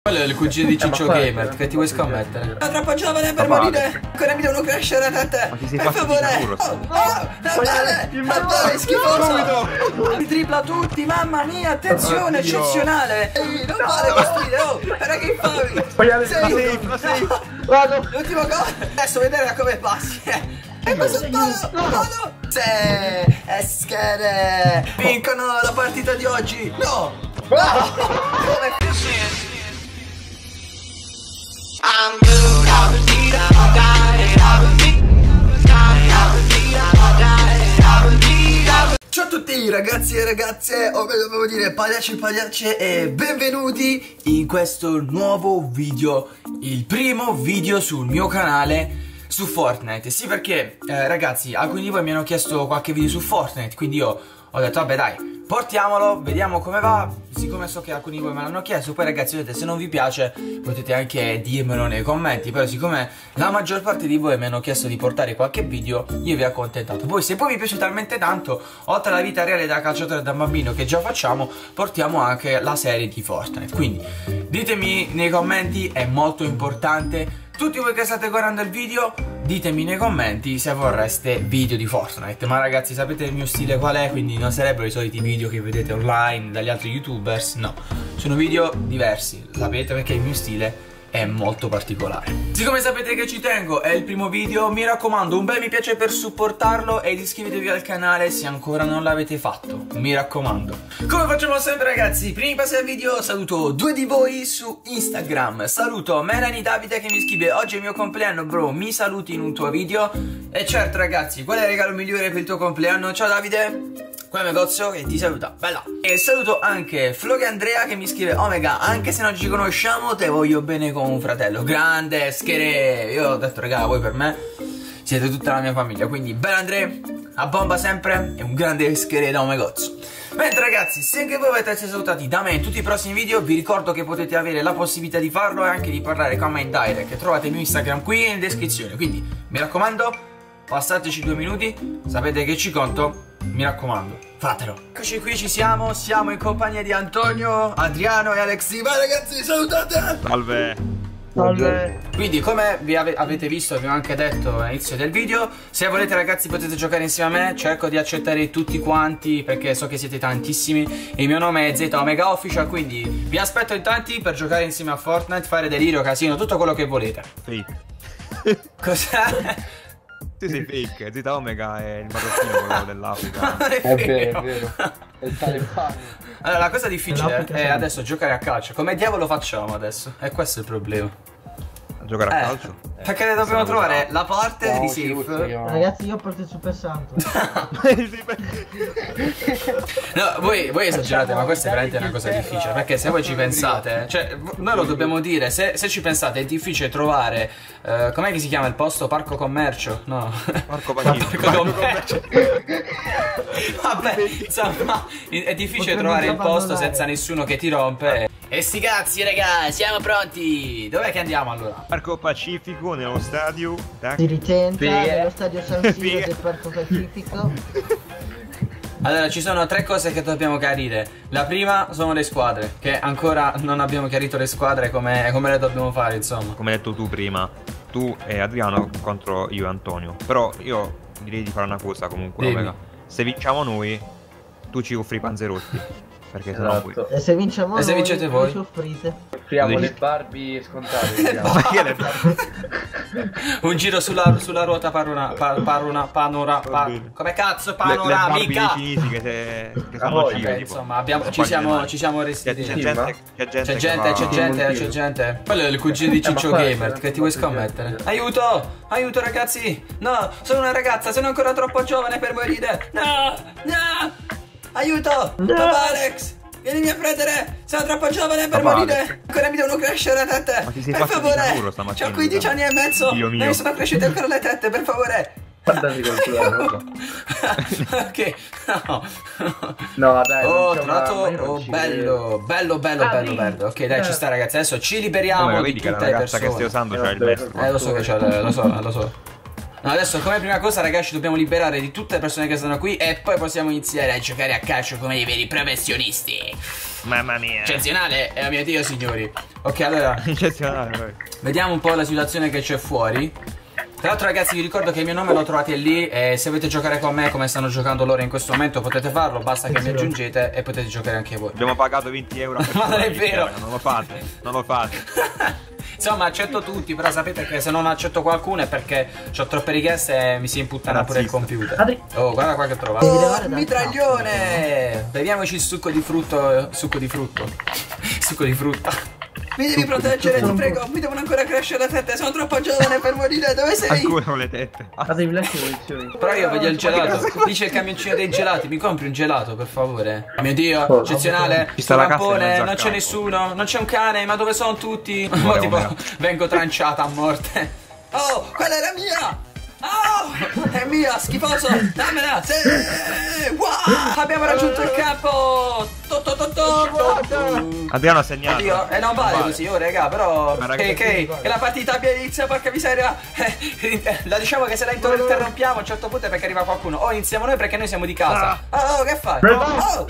Quello è il cugino di Ciccio Gamer, che ti vuoi scommettere? Sono troppo giovane per morire, ancora mi devono crescere le tette. Per favore. Natale, schifoso. Mi tripla tutti, mamma mia, attenzione, eccezionale. Ehi, non vale costruire, oh, era che favi. Sei, vado. L'ultimo gol. Adesso vedere come passi. E passa il palo. Eschere. Vincono la partita di oggi. No. Come ciao a tutti ragazzi e ragazze, o meglio devo dire pagliacci e pagliacce, e benvenuti in questo nuovo video, il primo video sul mio canale su Fortnite. Sì, perché ragazzi, alcuni di voi mi hanno chiesto qualche video su Fortnite, quindi io ho detto vabbè dai, portiamolo, vediamo come va. Siccome so che alcuni di voi me l'hanno chiesto, poi ragazzi vedete, se non vi piace potete anche dirmelo nei commenti. Però siccome la maggior parte di voi mi hanno chiesto di portare qualche video, io vi ho accontentato. Poi se poi vi piace talmente tanto, oltre alla vita reale da calciatore e da bambino che già facciamo, portiamo anche la serie di Fortnite. Quindi ditemi nei commenti, è molto importante. Tutti voi che state guardando il video, ditemi nei commenti se vorreste video di Fortnite. Ma ragazzi, sapete il mio stile qual è? Quindi non sarebbero i soliti video che vedete online dagli altri youtubers. No, sono video diversi, sapete, perché il mio stile è molto particolare. Siccome sapete che ci tengo, è il primo video, mi raccomando un bel mi piace per supportarlo ed iscrivetevi al canale se ancora non l'avete fatto, mi raccomando. Come facciamo sempre ragazzi, prima di passare al video saluto due di voi su Instagram. Saluto Melanie Davide che mi scrive: oggi è il mio compleanno bro, mi saluti in un tuo video? E certo ragazzi, qual è il regalo migliore per il tuo compleanno? Ciao Davide, qua è il negozio che ti saluta, bella. E saluto anche Floga Andrea che mi scrive: Omega, anche se non ci conosciamo te voglio bene come un fratello. Grande Schere. Io ho detto raga, voi per me siete tutta la mia famiglia, quindi bella Andrea, a bomba sempre e un grande Schere da un negozio. Mentre ragazzi, se anche voi volete essere salutati da me in tutti i prossimi video, vi ricordo che potete avere la possibilità di farlo e anche di parlare con me in direct, che trovate il mio Instagram qui in descrizione. Quindi mi raccomando, passateci 2 minuti, sapete che ci conto, mi raccomando, fatelo. Eccoci qui, ci siamo in compagnia di Antonio, Adriano e Alexi. Vai ragazzi, salutate! Salve! Salve! Quindi come vi avete visto, vi ho anche detto all'inizio del video, se volete ragazzi potete giocare insieme a me. Cerco di accettare tutti quanti perché so che siete tantissimi. Il mio nome è Z Omega Official, quindi vi aspetto in tanti per giocare insieme a Fortnite, fare delirio, casino, tutto quello che volete. Fake. Cos'è? Tu sei fake, Z Omega è il marocchino quello dell'Africa. È vero, è vero. È talebano. Allora la cosa difficile è adesso giocare a calcio. Come diavolo facciamo adesso? E questo è il problema. A giocare a calcio? Perché dobbiamo trovare la parte di safe. Ragazzi, io porto il Super Santo. No, voi esagerate, ma questa è veramente una cosa difficile. Perché se voi ci pensate, cioè, noi lo dobbiamo dire, se ci pensate è difficile trovare. Com'è che si chiama il posto? Parco Commercio? No. Parco Pacifico. Parco Commercio. Vabbè, insomma, è difficile trovare il posto senza nessuno che ti rompe. E sti cazzi, raga, siamo pronti. Dov'è che andiamo allora? Parco Pacifico, nello stadio. Si ritenta nello stadio San Siro del Parco Pacifico. Allora, ci sono 3 cose che dobbiamo chiarire. La prima sono le squadre, che ancora non abbiamo chiarito le squadre come le dobbiamo fare, insomma. Come hai detto tu prima, tu e Adriano contro io e Antonio. Però io direi di fare una cosa comunque, Omega. Se vinciamo noi, tu ci offri i panzerotti. Perché sennò poi... E se vinciamo e se vincete voi? ci offrite. Offriamo le Barbie scontate. Un giro sulla ruota come cazzo panoramica? Le cinesi che sono cive, tipo. Insomma, ci siamo restiti. C'è gente. Quello è il cugino di Ciccio Gamer, che ti vuoi scommettere? Aiuto! Aiuto ragazzi! No, sono una ragazza, sono ancora troppo giovane per morire. No! No! Aiuto! No. Papà Alex! Vienimi a prendere! Sono troppo giovane per morire! Ancora mi devono crescere le tette! Ma ti sei Per fatto favore! Ho 15 anni e mezzo! Non mi sono cresciute ancora le tette, per favore! Guardati col tuo. Ok, no. No, dai. Oh, trovato. Bello. Ok, dai, ci sta ragazzi. Adesso ci liberiamo di tutte le persone. Che stai usando c'ha il vestito. Lo so che c'ha, lo so. No, adesso come prima cosa ragazzi dobbiamo liberare di tutte le persone che stanno qui e poi possiamo iniziare a giocare a calcio come dei veri professionisti. Mamma mia. Eccezionale, mio Dio signori. Ok, allora Eccezionale, poi. vediamo un po' la situazione che c'è fuori. Tra l'altro ragazzi vi ricordo che il mio nome lo trovate lì e se volete giocare con me come stanno giocando loro in questo momento potete farlo, basta che mi aggiungete e potete giocare anche voi. Abbiamo pagato 20 euro per Ma non è vero. Non lo fate, non lo fate. Insomma accetto tutti, però sapete che se non accetto qualcuno è perché ho troppe richieste e mi si imputtana pure il computer. Oh, guarda qua che ho trovato. Oh, mitraglione! Beviamoci il succo di frutto. Succo di frutto. Succo di frutta. Mi devi proteggere, ti prego, mi devono ancora crescere le tette, sono troppo giovane per morire, dove sei? Ancora con le tette. Però io voglio il gelato, dice il camioncino dei gelati, mi compri un gelato per favore? Oh mio Dio, eccezionale, Ci sta la lampone, cassa non c'è nessuno, non c'è un cane, ma dove sono tutti? Oh, tipo, vengo tranciata a morte. Oh, quella era mia! Oh, è mia, schifoso, dammela, sì, wow, abbiamo raggiunto il campo. Adriano ha segnato. Oddio, non vale così, oh raga, però Ma raga, che la partita abbia inizio, porca miseria. La diciamo che se la interrompiamo a un certo punto è perché arriva qualcuno. O iniziamo noi perché noi siamo di casa. Oh, che fai? Oh,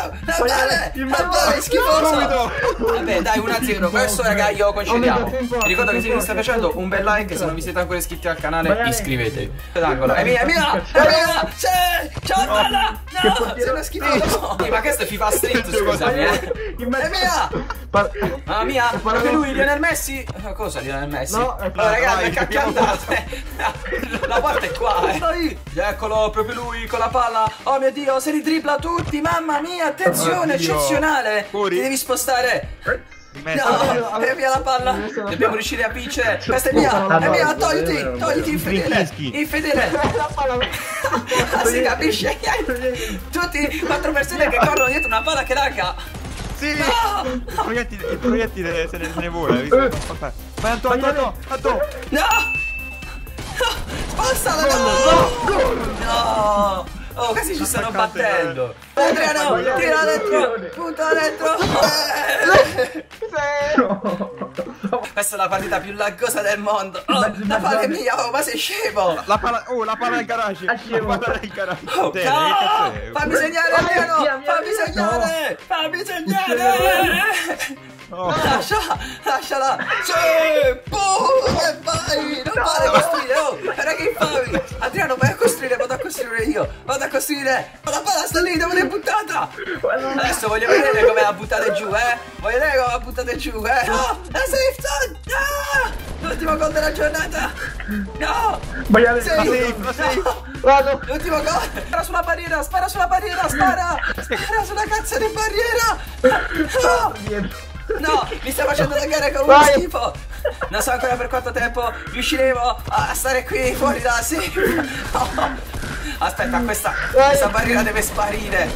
dai, schifoso. Vabbè, dai, 1-0. Questo raga, io concediamo. Vi ricordo che se vi sta piacendo un bel like, se non vi siete ancora iscritti al canale, iscrivetevi. D'angolo. È mia, è mia, è mia. Ciao, palla. No, sei uno schifoso. Ma questo è FIFA Street, scusami, È mia! Mamma mia! Proprio lui, Lionel Messi! Cosa Lionel Messi? No, ragazzi, che andate! La porta è qua, Eccolo, proprio lui con la palla! Oh mio Dio, se li dribbla tutti! Mamma mia, attenzione, eccezionale! Ti devi spostare! No, è mia la palla! Dobbiamo riuscire a vincere! Questa è mia, togliti, infedele! Infedele! Si capisce? Tutti 4 persone che corrono dietro una palla che raga! Sì! No! Il proiettile se ne vuole, Vai Antonio! No! Spostala! No! Oh, questi ci stanno battendo! Adriano, tira dentro! Punta dentro! Questa è la partita più laggosa del mondo! Oh, la palla è mia! Oh, ma sei scemo! La palla del garage! La palla del garage! Oh, no! Fammi segnare, Adriano! Fammi segnare! Oh. Lasciala! Sì! Boom! E vai! Non vale costruire! Oh! Era che infami! Adriano, vai a costruire! Vado a costruire io! Vado a costruire! Ma la palla sta lì! Dove l'hai buttata? Adesso voglio vedere come la buttate giù, Voglio vedere come la buttate giù, No! La safe zone! No! L'ultimo gol della giornata! No! Vado! L'ultimo gol! Spara sulla barriera! Spara sulla cazzo di barriera! No! No, mi stai facendo taggare con uno schifo. Non so ancora per quanto tempo riusciremo a stare qui fuori da safe. Aspetta, questa barriera deve sparire.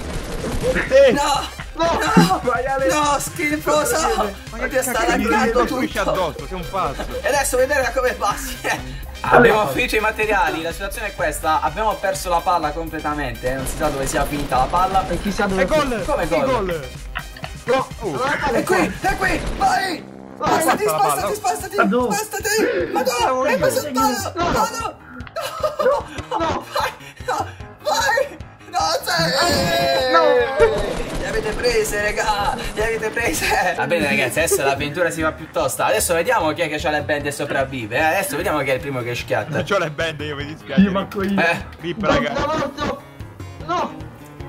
No, schifoso. Oddio, sta laggando tutto. Addosso, sei un pazzo. E adesso vedere da come passi. Abbiamo finito i materiali, la situazione è questa, abbiamo perso la palla completamente, non si sa dove sia finita la palla. E chissà dove. Come gol? No, è qui, vai! Spostati! Ma no, hai preso il palo! No! Vai! Li avete prese, raga! Va bene ragazzi, adesso l'avventura si fa più tosta. Adesso vediamo chi è che ha le bende e sopravvive, Adesso vediamo chi è il primo che schiatta. Non c'ho le bende, io mi dispiace. Io manco io. Rip, raga. No!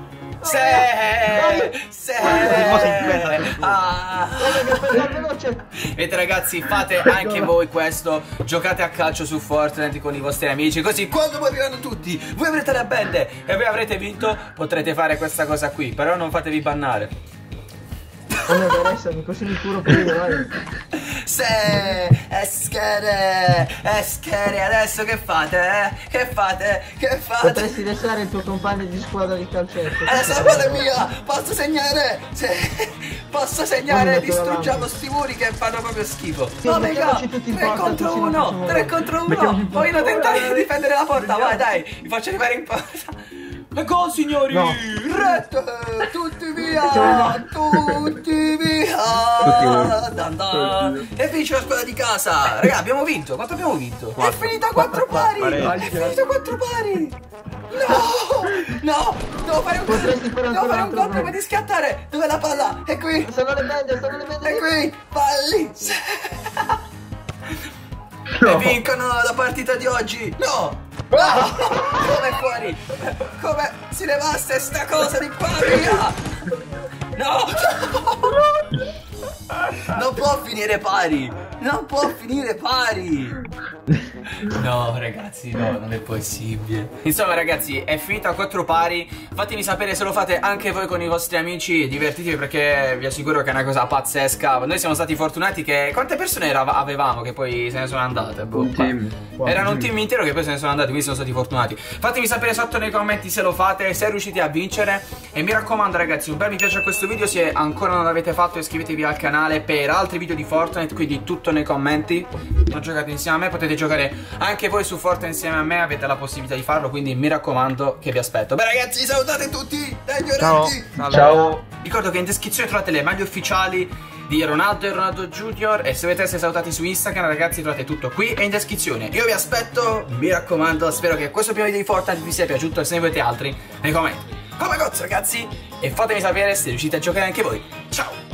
Vedete ragazzi, fate anche voi questo. Giocate a calcio su Fortnite con i vostri amici, così quando moriranno tutti voi avrete le bende e voi avrete vinto. Potrete fare questa cosa qui, però non fatevi bannare. Non mi interessa, mi così mi curo per io, vai. Eschere, adesso che fate, Che fate? Potresti lasciare il tuo compagno di squadra di calcetto. Adesso la palla è mia, posso segnare? Posso segnare, distruggiamo sti muri che fanno proprio schifo. Oh mega, 3 contro 1, vogliono tentare di difendere la porta, vai dai, vi faccio arrivare in porta. E gol signori, Rete, tutti via, tutti via. Dan dan. E vince la squadra di casa. Raga, abbiamo vinto. Quanto abbiamo vinto? È finita 4 pari. È finita 4 pari. No, devo fare un gol prima di scattare. Dov'è la palla? È qui. Sono le medie. È qui. Palli. E vincono la partita di oggi. No. Come fuori? Come si levasse sta cosa di qua, via? No! Non può finire pari! Non può finire pari! No ragazzi, no, non è possibile. Insomma ragazzi, è finita a 4 pari. Fatemi sapere se lo fate anche voi con i vostri amici. Divertitevi, perché vi assicuro che è una cosa pazzesca. Noi siamo stati fortunati che... Quante persone avevamo che poi se ne sono andate? Boh, un team. Erano un team intero che poi se ne sono andati, quindi siamo stati fortunati. Fatemi sapere sotto nei commenti se lo fate, se riuscite a vincere. E mi raccomando ragazzi, un bel mi piace a questo video. Se ancora non l'avete fatto, iscrivetevi al canale per altri video di Fortnite. Quindi tutto nei commenti. Non giocate insieme a me, potete giocare anche voi su Fortnite insieme a me. Avete la possibilità di farlo, quindi mi raccomando che vi aspetto. Beh ragazzi, salutate tutti dai ignoranti. Ciao. Ricordo che in descrizione trovate le maglie ufficiali di Ronaldo e Ronaldo Junior. E se volete essere salutati su Instagram ragazzi, trovate tutto qui e in descrizione. Io vi aspetto, mi raccomando. Spero che questo primo video di Fortnite vi sia piaciuto. E se ne volete altri nei commenti come cozzo ragazzi. E fatemi sapere se riuscite a giocare anche voi. Ciao.